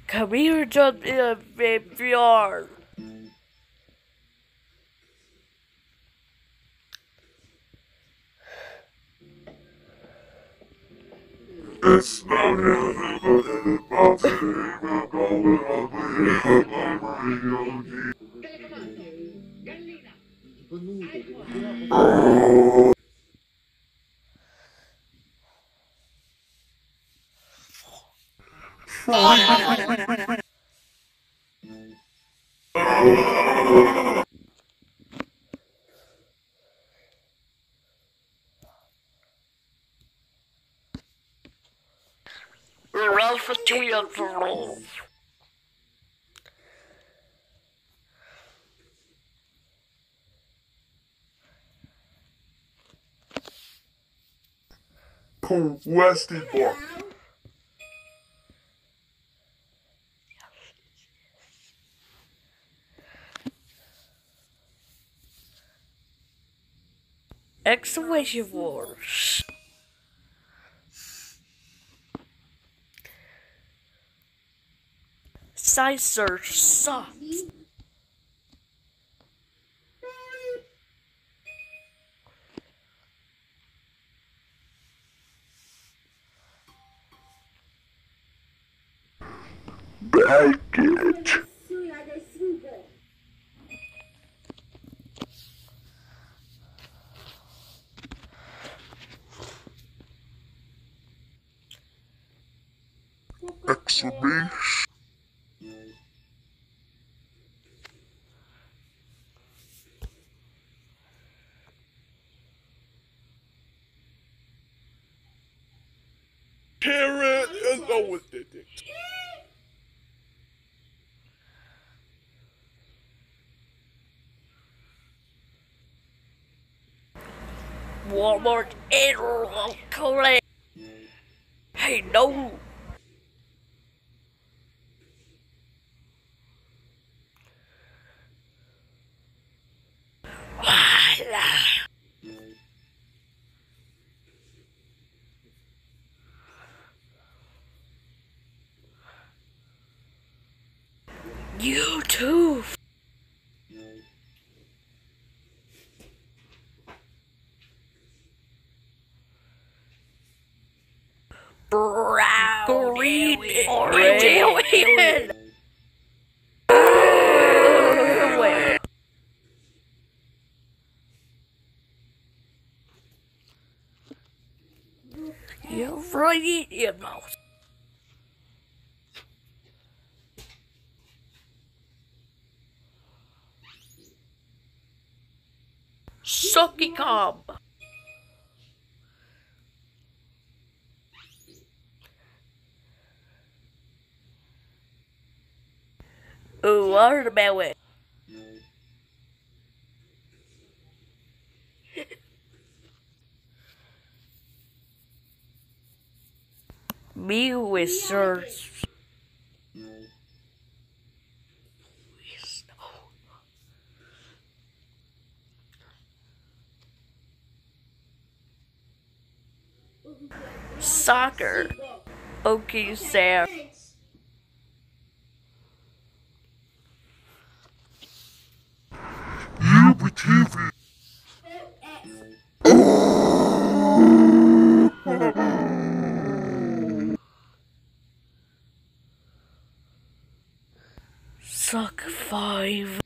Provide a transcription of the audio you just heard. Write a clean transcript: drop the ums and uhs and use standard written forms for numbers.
Come here, John, VR. It's not Ralph Theodore. Westy boy. Exclamation Wars. Side search sucks. Baggage. Exhibition. Karen is always the dick. Walmart and collect. Hey, no. You too. Brown, green, orange, alien. You're right in your mouth. Sucky cob. Oh, I heard about it. Me wizards. Soccer. Okay, Sam. UBTV. Suck 5.